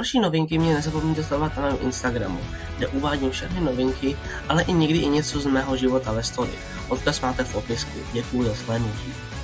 další novinky mě nezapomeňte sledovat na mém Instagramu, kde uvádím všechny novinky, ale i někdy i něco z mého života ve story. Odkaz máte v popisku. Děkuju za slednutí.